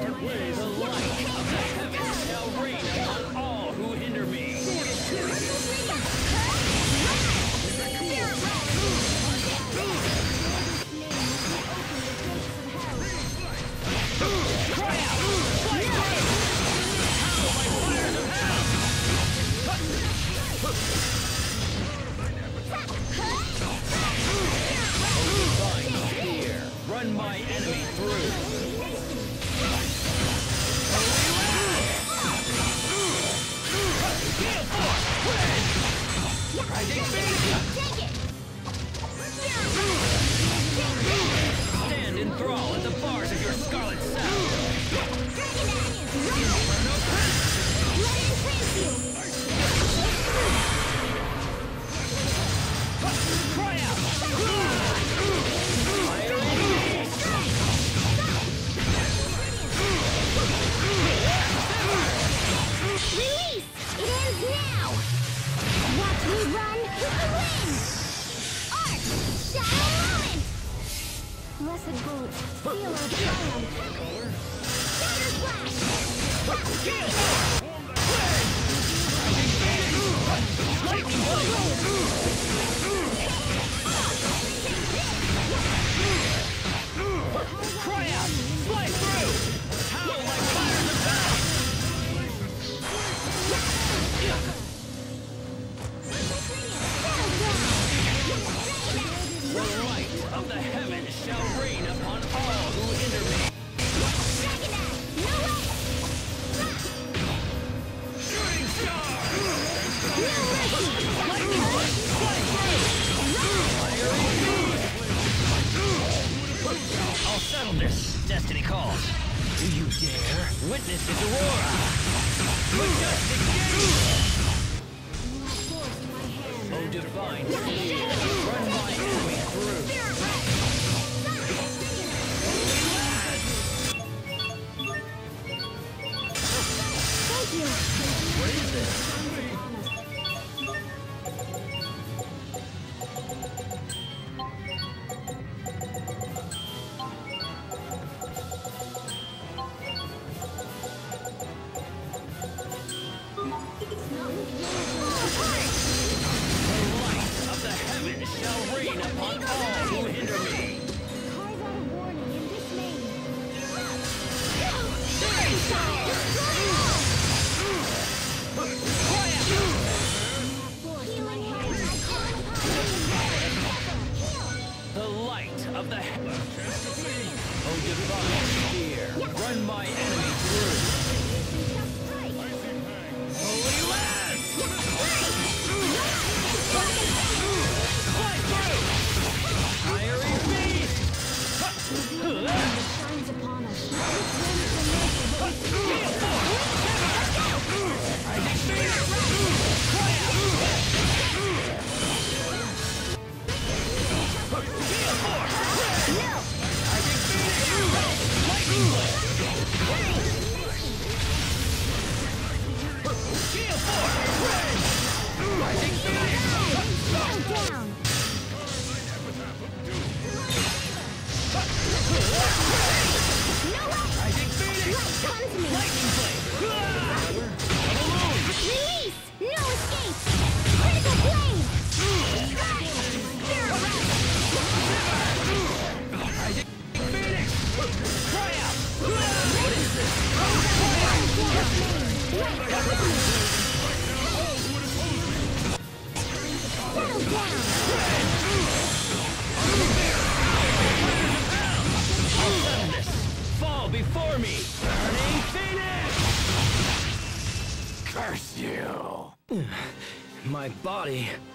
part ways. The light of the heavens shall reign upon all who hinder me. Cry out! Fly through! Howl like fires of hell! Divine spear, run my enemy through. Stand enthralled at the bars of your scarlet cell. Cry out! Release! It ends now! Watch me run with the wind! Arc! Shadow moment! Blessed bolt, feel our triumph! Shatter flash! Cry out! Fly through! Howl like fires of hell! The light of the heavens shall reign upon all who hinder me. Shooting star! Lightning bolt! Fly through! I'll settle this. Destiny calls. Do you dare? Witness its aurora! Majestic gaze! Oh, divine spear, run my enemy through. Thank you! What is this? Shall reign upon all who hinder me. Carve out a warning in this name. The light of the Oh, divine spear, run my enemy through. Holy lance! Fly through! Fiery beast! Shines upon us. Rising spear! Cry out! Gale force! Rising spear! Lightning blade! Gale force! Rising spear! Down! Rising phoenix! Lightning blade! Release! No escape! Critical blade! Rising phoenix! Cry out! What is this? Settle down! I'll settle this! Fall before me! Burning phoenix! Curse you! My body